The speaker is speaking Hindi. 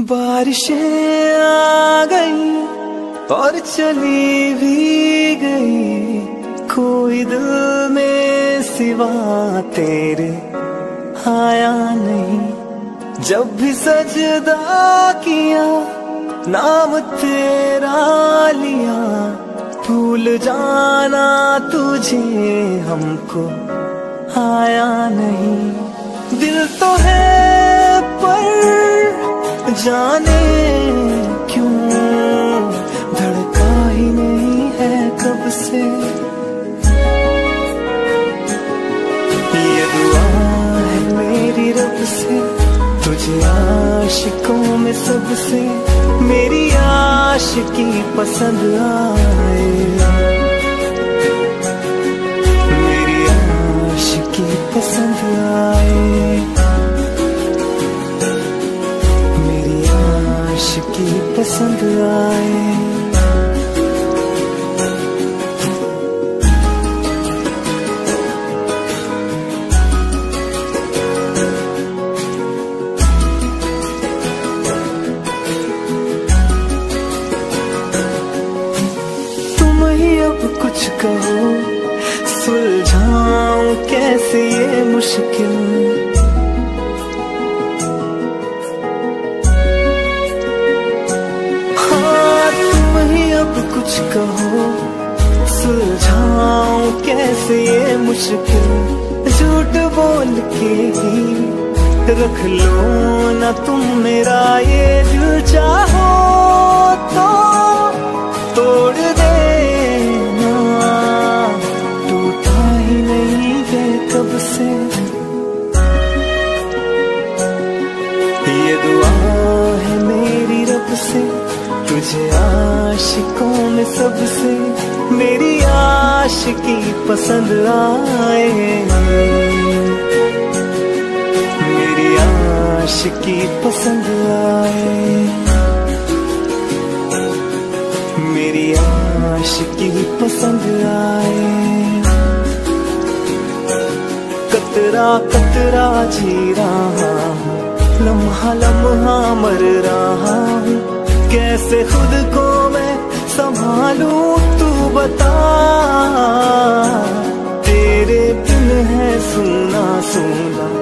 बारिशें आ गई और चली भी गई, कोई दिल में सिवा तेरे आया नहीं। जब भी सजदा किया नाम तेरा लिया, भूल जाना तुझे हमको आया नहीं। दिल तो है पर जाने क्यों धड़का ही नहीं है कब से। ये दुआ है मेरी रब से, तुझे आशिकों में सबसे मेरी आशिकी पसंद आए, मेरी आशिकी पसंद आए, मेरी आशिकी पसंद आए। कुछ कहो सुलझाऊं कैसे ये मुश्किल, हाँ तुम ही अब कुछ कहो सुलझाऊं कैसे ये मुश्किल। झूठ बोल के ही रख लो ना तुम मेरा ये दिल, चाहो तो तोड़ दे कब से। ये दुआ है मेरी रब से, तुझे आशिकों में सबसे मेरी आशिकी पसंद आए, मेरी आशिकी पसंद आए, मेरी आशिकी पसंद आए। कतरा कतरा जी रहा हूँ, लम्हा लम्हा मर रहा हूँ, कैसे खुद को मैं संभालूं तू बता। तेरे बिन है सुना सुना